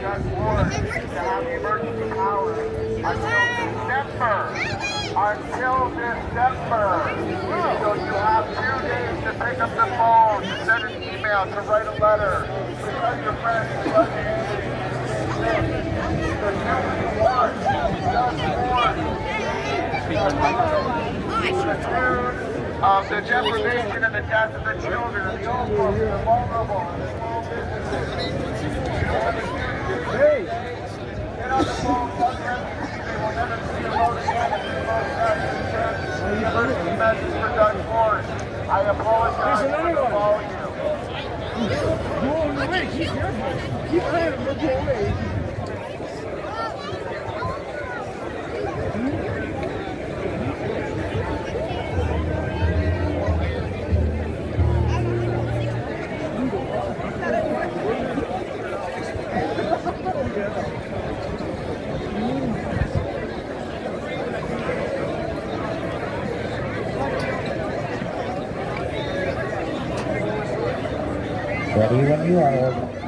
Judge Ward to have the emergency powers until December. Until December. So you have 2 days to pick up the phone, to send an email, to write a letter, to tell your friends to let the of the deprivation and the death of the children and the old folks, the vulnerable, and the small businesses. Get on the phone, tell the MPC they will never see a vote again if they vote yes. Emergency message for Judge Ward. I apologize for calling you. Go on the way, keep careful. Keep playing, look away. Ready when you are.